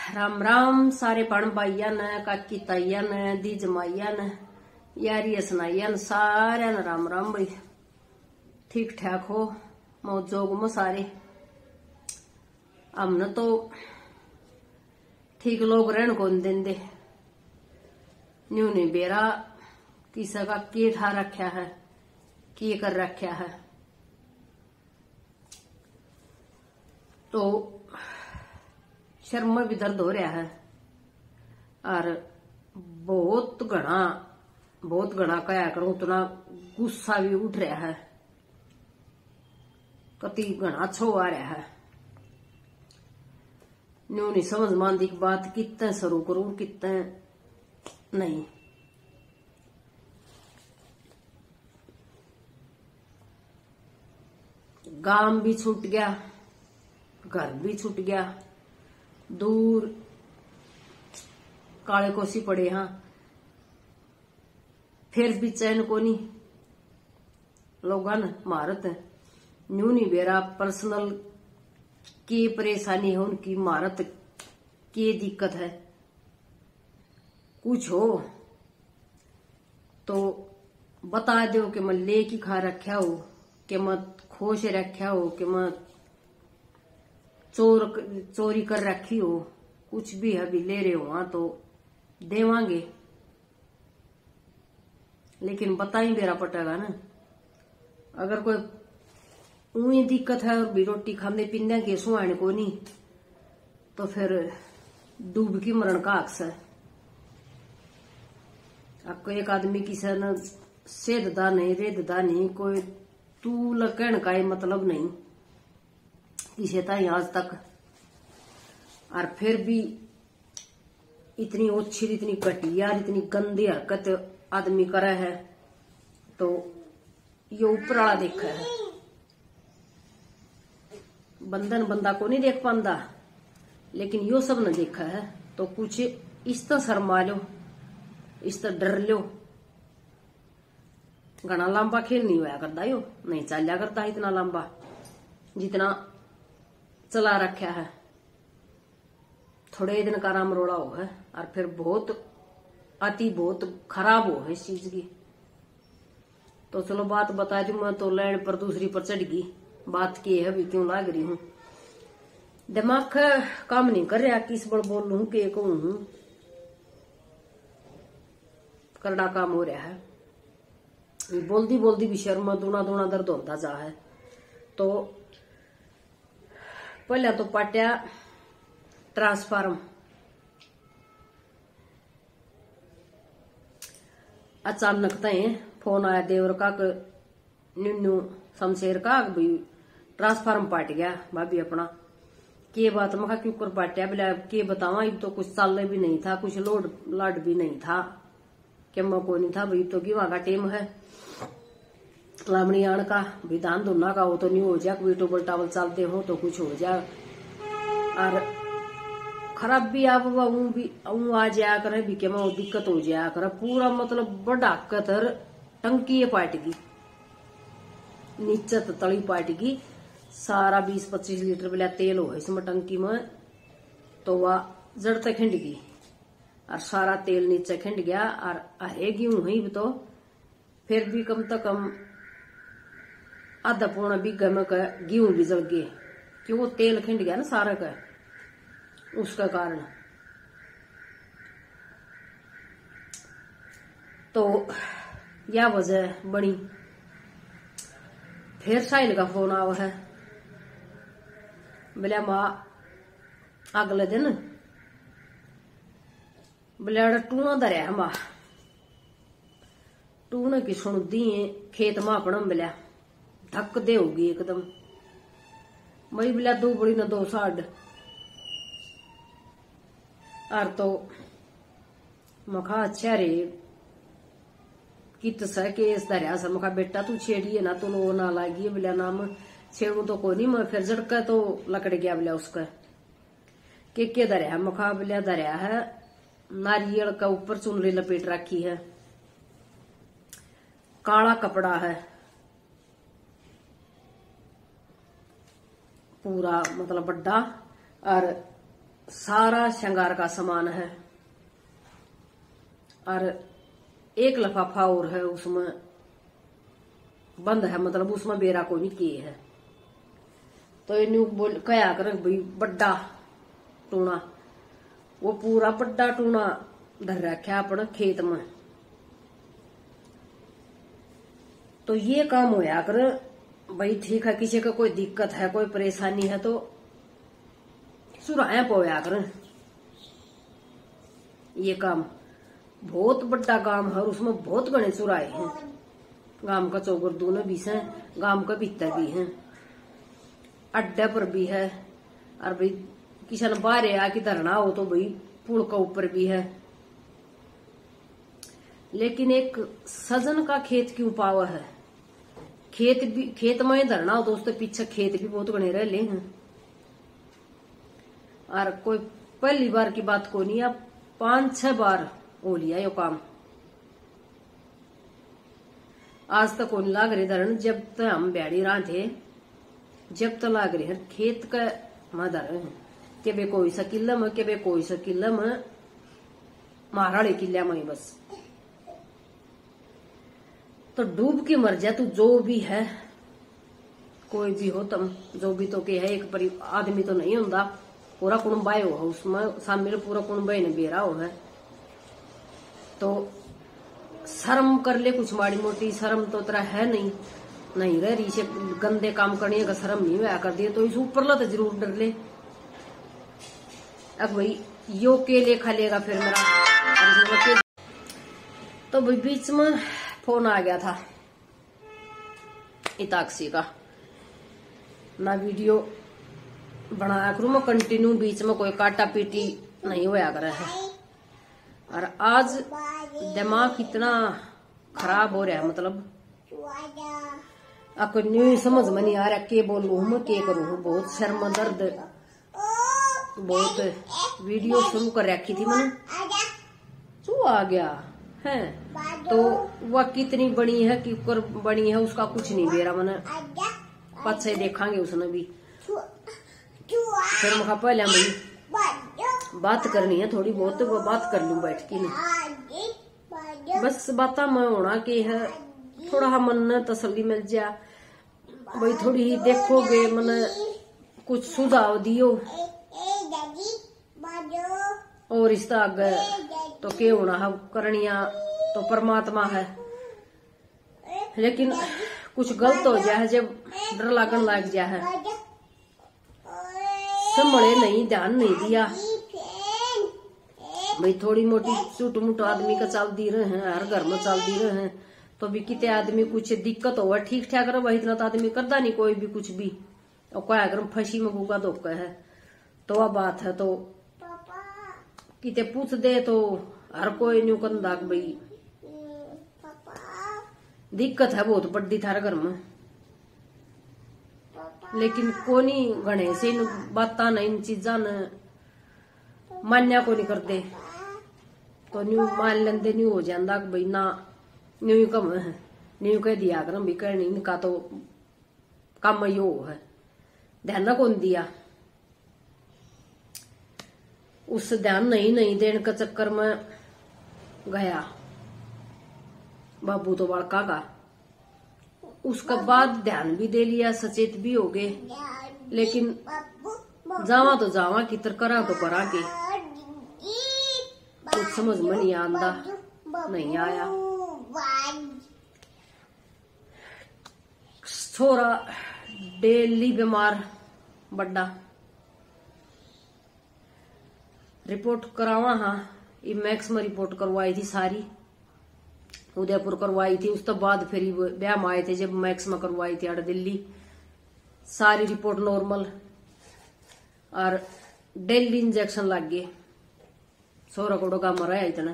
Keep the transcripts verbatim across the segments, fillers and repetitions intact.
राम राम सारे बण भाइया ने काकी ताइया ने दी जमाइया ने यारी सुनाइया ने सारे ने राम राम भाई। ठीक ठाक हो मौजोग में सारे। हमने तो ठीक लोग रहन को नहीं देंदे। न्यू नहीं बेरा किसी का के ठा रखा है के कर रखा है। तो शर्म में भी दर्द हो रहा है और बहुत घना बहुत घना कया करूं उतना गुस्सा भी उठ रहा है। कति घना छो आ रहा है। न्यू नहीं समझ मानती की बात कितने शुरू करूं कितने नहीं। गांव भी छूट गया घर भी छूट गया दूर काले कोसी पड़े हाँ फिर भी चैन को नहीं लोगन महारत न्यू नहीं बेरा पर्सनल की परेशानी है उनकी महारत की दिक्कत है कुछ हो तो बता दो कि मैं ले की खा रखा हो कि मत खोश रखा हो कि मत चोर चोरी कर रखी हो कुछ भी अभी ले रहे हो तो देवांगे लेकिन बता ही मेरा पटेगा ना। अगर कोई ऊई दिक्कत है और भी रोटी खाने पीने के सुहाने को नहीं तो फिर डूब की मरण का अक्स है। आपको एक आदमी की सन सेधदा नहीं रेधदा नहीं कोई तू लकण का ही मतलब नहीं किसे था आज तक। और फिर भी इतनी ओछी इतनी घटिया इतनी गंदी हरकत आदमी करे है तो ये ऊपर वाला देखा है। बंधन बंदा को नहीं देख पांदा लेकिन यो सब न देखा है तो कुछ इस तरह शर्मा लो इस तरह डर लो। घना लंबा खेल नहीं होया करता यो नहीं चलिया करता इतना लंबा जितना चला रखा है। थोड़े दिन का राम रोड़ा हो है और फिर बहुत अति बहुत खराब हो है इस चीज की। तो चलो बात बता दू मैं तो लैंड पर दूसरी पर चढ़ गई। बात की है अभी क्यों लाग रही हूं दिमाग काम नहीं कर रहा किस बड़ बोल लू के कहूं करड़ा काम हो रहा है। बोलती बोलती भी शर्मा दूना दूना दर्द होता जा है। तो पहले तो पाटिया ट्रांसफार्म अचानक तय फोन आया देवर का न्यू शमशेर का भी ट्रांसफार्म पाट गया भाभी अपना के बात मखा क्यों कर पाटिया बोला के बतावा अब तो कुछ चाल भी नहीं था कुछ लोड लाड भी नहीं था कि मैं को नहीं था भाई तो गिवा का टेम है लामणी आण का भी धान धुना का हो तो नहीं हो जा कोई टोबल टावल चलते हो तो कुछ हो जा और खराब भी आप भी आ जाया करे भी क्या दिक्कत हो जाया करे पूरा मतलब बड़ा कतर टंकी पाट गई नीचे तली पाट गई सारा बीस पच्चीस लीटर बिला तेल हो इसमें टंकी में तो वह जड़ तक खिंड गई और सारा तेल नीचे खिंड गया और अरे गेहूं ही तो फिर भी कम से कम आधा पौना बीघा में गेहूं भी जल गए क्यों वो तेल खिंड गया ना सारा का उसका कारण। तो यह वजह बनी। फिर साहिल का फोन आवा है बोलिया माँ अगले दिन बोलिया टूना धरिया है माँ टूने की सुन दी खेत मां अपना बोलिया धक दे होगी एकदम मई बोलिया दो बड़ी ना दो साढ़ और तो मखा अच्छा रे कित सा केस धरिया सा मखा बेटा तू छेड़िए ना तू लो ना लागी बोलिया नाम छेड़ू तो को नहीं मैं फिर झड़का तो लकड़ गया बोलिया उसका के के धरिया मखा बोलिया धरिया है नारियल का ऊपर चुनरी लपेट रखी है काला कपड़ा है पूरा मतलब बड्डा और सारा श्रृंगार का सामान है और एक लफाफा और है उसमें बंद है, मतलब उसमें बेरा को नहीं किए है। तो इन बोल कया कर भाई बड्डा टूना, वो पूरा बड्डा टूना धर रखा अपने खेत में। तो ये काम होया कर भाई, ठीक है किसी का कोई दिक्कत है कोई परेशानी है तो सुराया पोया कर। ये काम बहुत बड़ा काम है और उसमें बहुत घने चुराए हैं। गांव का चौगर दोनों भी है, गांव का भीतर भी है, अड्डे पर भी है और भाई किसी ने बाहर आके धरना हो तो भाई पुल का ऊपर भी है। लेकिन एक सजन का खेत क्यों पावा है? खेत भी खेत में धरना हो दोस्तों, पीछे खेत भी बहुत घने रह ले हैं और कोई पहली बार की बात को नहीं, अब पांच छह बार हो लिया यो काम। आज तक कौन लाग रही धरण, जब तक हम बैड़ी रहा थे जब तक लाग रहे हैं खेत का मदर है के बे कोई सा किला में के बे कोई सा किला में महाराणी किला में बस। तो डूब के मर जा तू जो भी है, कोई भी हो तुम जो भी तो के है, एक परि आदमी तो नहीं होता, पूरा कुणबाई हो उसमें शामिल, पूरा कुणबाई ने बेरा हो है। तो शर्म कर ले कुछ माड़ी मोटी, शर्म तो तेरा है नहीं नहीं रह रही से गंदे काम करने का शर्म नहीं हुआ कर दिए तो इस ऊपर ला तो जरूर डर ले। अब भाई यो के लेखा लेगा फिर मेरा। तो भाई बीच में फोन आ गया था इताक्षी का, ना वीडियो बनाया करूं मैं कंटिन्यू, बीच में कोई काटा पीटी नहीं होया कर है। और आज दिमाग इतना खराब हो रहा है, मतलब आपको न्यू समझ में नहीं आ रहा के बोलूं मैं के करूं। बहुत शर्म दर्द, बहुत वीडियो शुरू कर रखी थी मैंने, तू आ गया है तो वह कितनी बनी है कि कर बनी है उसका कुछ नहीं दे रहा मैंने, पद से देखांगे उसने भी। फिर मैं पहले भाई बात करनी है थोड़ी बहुत, तो वो बात कर लूं बैठ के नहीं, बस बात में होना की है, थोड़ा मन न तसल्ली मिल जा भाई। थोड़ी ही देखोगे मैंने कुछ सुझाव दियो और रिश्ता आगे तो के होना है करनिया तो परमात्मा है। लेकिन कुछ गलत हो जाए जब डर लगन लग जाए, संभले नहीं, ध्यान नहीं दिया भाई। थोड़ी मोटी चूट मुट आदमी का चल दी रहे हैं, हर घर में चल दी रहे हैं, तो भी कितने आदमी कुछ दिक्कत हो ठीक ठाक रहा, इतना तो आदमी करता नहीं कोई भी कुछ भी। और कोई अगर फंसी में गुगा धोखा है तो वह बात है, तो किते पूछ दे तो हर कोई न्यू कंधा भाई दिक्कत है बहुत बड़ी थारे घर में। लेकिन कोनी गणे से इन बात न इन चीजा न मान्या को नहीं करते, तो न्यू मान लेंदे न्यू हो जाता भाई ना न्यू कम है, न्यू कह दिया कर भी कहनी इनका तो कम यो है, ध्यान ना कौन दिया। उस ध्यान नहीं नहीं देने का चक्कर में गया बाबू तो बड़का का, उसका बाद ध्यान भी दे लिया, सचेत भी हो गए। लेकिन जावा तो जावा कितर करा तो करा के कुछ समझ में नहीं आंदा, नहीं आया। छोरा डेली बीमार बड्डा, रिपोर्ट करावा हाँ मैक्स में रिपोर्ट करवाई थी सारी, उदयपुर करवाई थी, उस तो बाद फिर ब्याह में आए थे जब मैक्स में करवाई थी अड़ दिल्ली, सारी रिपोर्ट नॉर्मल और डेली इंजेक्शन लग गए। सोरा कोड़ो का मरा है इतना,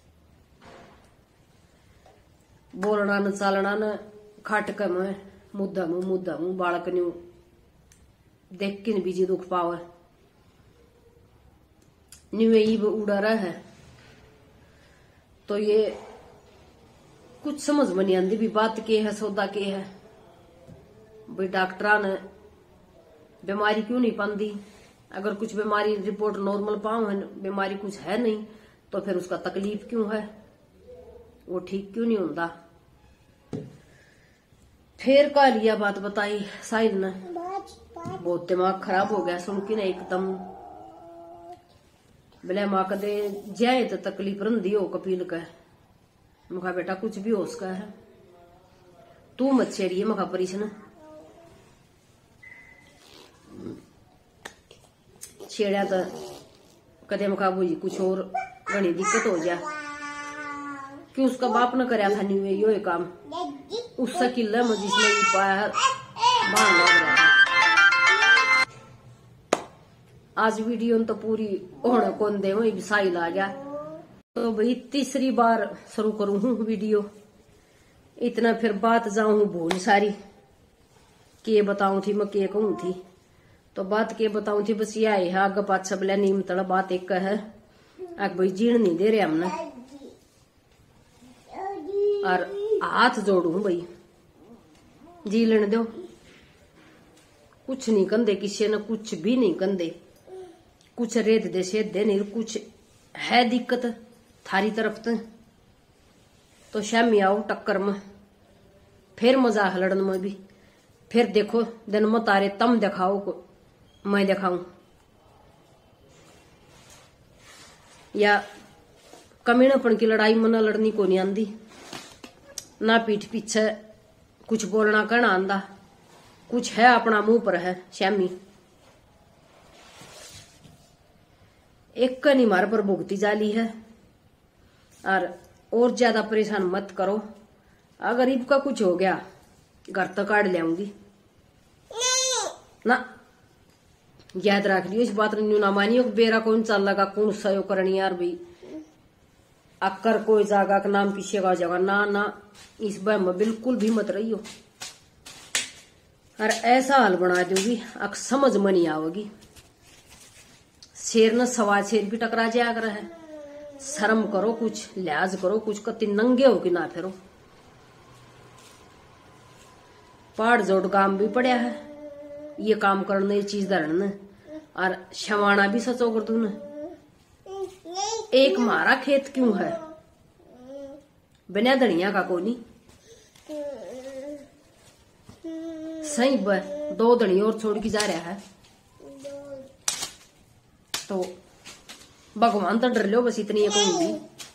बोलना न चालना न खाट के में मुद्दा मुंह मुद्दा मुंह बालक न्यू देख के बीजी दुख पावे न्यू ईब उड़ा रहा है। तो ये कुछ समझ में नहीं आती भी बात के है सौदा के है भाई। डॉक्टर ने बीमारी क्यों नहीं पाती अगर कुछ बीमारी रिपोर्ट नॉर्मल पाऊं है, बीमारी कुछ है नहीं, तो फिर उसका तकलीफ क्यों है, वो ठीक क्यों नहीं होता। फिर का लिया बात बताई साहिल ने, बहुत दिमाग खराब हो गया सुन के ना एकदम। बोले माँ कदे जाए तो तकलीफ रंधी हो कपिल का। मखा बेटा कुछ भी हो उसका है, तू मत छेड़िए मखा परिसन, छेड़ा तो कदे मखा बुझी कुछ और घनी दिक्कत हो जा। क्यों उसका बाप न करया था नहीं यो ये काम, उससे किला में जिसने भी पाया बाहर लग रहा था। आज वीडियो तो पूरी होने कौन दे वही साहिल आ गया, तो भाई तीसरी बार शुरू करूं हूं वीडियो। इतना फिर बात जाऊं भूल सारी, के बताऊं थी मैं के कहूं थी, तो बात के बताऊं थी बस यह है आगे पाछा बोला नीम तड़ा बात एक है। आग भाई जीण नहीं दे रहे हमने, और हाथ जोड़ू भाई जी लेने दो, कुछ नहीं कंदे किसी ने, कुछ भी नहीं कंदे, कुछ रेत दे से दे नहीं, कुछ है दिक्कत थारी तरफ तो, तो शामी आओ टक्कर में, फिर मजा है लड़न में भी। फिर देखो दिन में तारे तम दिखाओ को मैं दिखाऊं, या कमीनापन की लड़ाई में ना लड़नी को नहीं आंदी, ना पीठ पीछे कुछ बोलना कहना आंदा, कुछ है अपना मुंह पर है श्यामी। एक का नहीं मार पर भुगती जाली है, और और ज्यादा परेशान मत करो। अगर इनका कुछ हो गया घर तक काट ले आऊंगी ना, याद रख लियो इस बात ने ना मानियो। बेरा कौन चल लगा कौन सयो करनी यार भाई, अक्कर कोई जागा का नाम पीछे का जगह ना ना, इस बार में बिल्कुल भी मत रहियो। और ऐसा हाल बना दूंगी अक समझ में नहीं आवेगी। शेर न सवा शेर भी टकरा जाया कर है, शर्म करो कुछ, लिहाज करो कुछ, कति नंगे हो कि ना फिरो। पहाड़ जोड़ काम भी पड़ा है ये काम करने चीज धरने, और शवाना भी सचो कर तू न। एक मारा खेत क्यों है बिना धनिया का कोनी, सही ब दो धनी और छोड़ के जा रहा है, तो भगवान तो डर लो बस इतनी कहूंगी।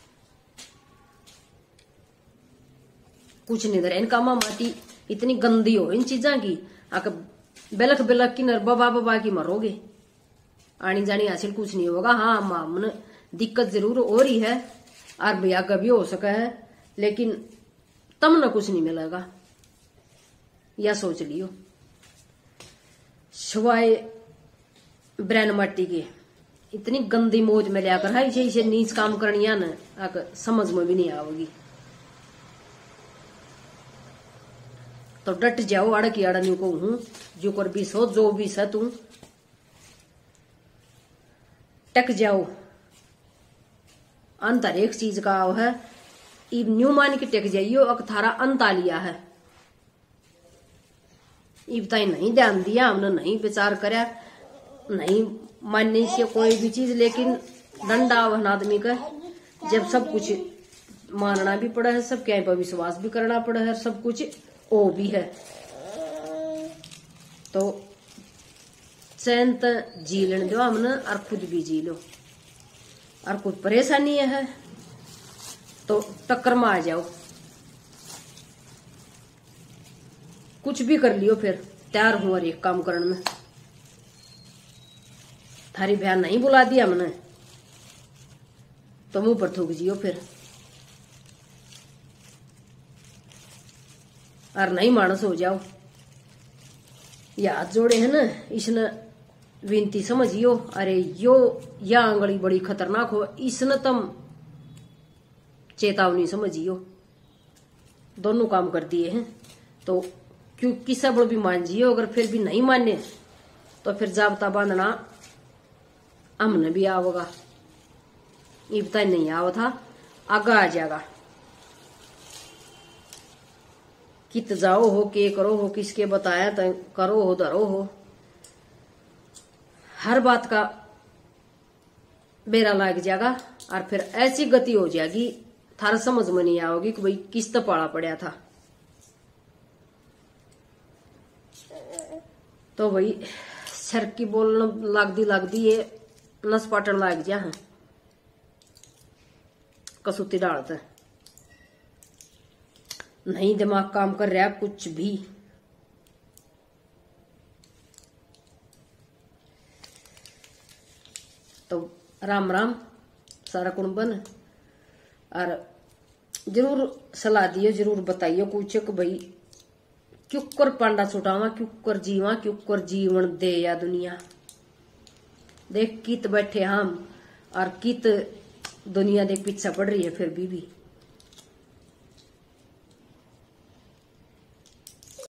कुछ नहीं डर इनका माटी इतनी गंदी हो इन चीजा की, आक बिलक बिलक की नर बबा बबा की मरोगे, आनी जानी हासिल कुछ नहीं होगा। हाँ मामन दिक्कत जरूर हो रही है, और भैया कभी हो सका है, लेकिन तम न कुछ नहीं मिलेगा, या सोच लियो। शिवाय ब्रैन मट्टी के इतनी गंदी मौज में लिया कर, इसे इसे नीच काम करनी है न, आकर समझ में भी नहीं आवेगी। तो डट जाओ, अड़ की अड़ नहीं कहूं, जो कर भी सो जो भी स तू टक जाओ। अंत हर एक चीज का है, इब न्यू मान के टेक जाइयो, अक थारा अंत आ लिया है। इब ताई नहीं ध्यान दिया हमने, नहीं विचार करया, नहीं मानने से कोई भी चीज, लेकिन डंडा वहन आदमी का जब सब कुछ मानना भी पड़ा है, सब क्या पर विश्वास भी करना पड़ा है, सब कुछ ओ भी है, तो चैन त जी लेने दो हमने, और खुद भी जी लो। और कुछ परेशानी है तो टक्कर में आ जाओ, कुछ भी कर लियो, फिर तैयार हूं और एक काम करने में। थारी बहन नहीं बुला दिया हमने तो मुंह पर थूक जियो फिर, और नहीं मानस हो जाओ। ये हाथ जोड़े है ना, इसने विनती समझियो, अरे यो या आंगली बड़ी खतरनाक हो, इसने तम चेतावनी समझियो। दोनों काम कर दिए हैं, तो क्यों किसा बड़ भी मान जियो, अगर फिर भी नहीं माने तो फिर जाबता बांधना हमने भी आओगा। ये बता नहीं आवा था, आगा आ जाएगा। कित जाओ हो, के करो हो, किसके बताया तो करो हो, धरो हो। हर बात का बेरा लग जाएगा और फिर ऐसी गति हो जाएगी थारा समझ में नहीं आओगी कि भाई किस तरह पाला पड़ा था। तो भाई सर की बोलने लगदी लगदी ये नस पाटन लग जा है कसूती डालते नहीं दिमाग काम कर रहा कुछ भी। तो राम राम सारा कुंबन और जरूर सलाह दियो, जरूर बताइयो कुछ कि भाई क्यों कर पांडा छुटावा, क्यों कर जीवा, क्यों कर जीवन दे या दुनिया। देख कित बैठे हम और कित दुनिया देख पीछा पड़ रही है फिर भी भी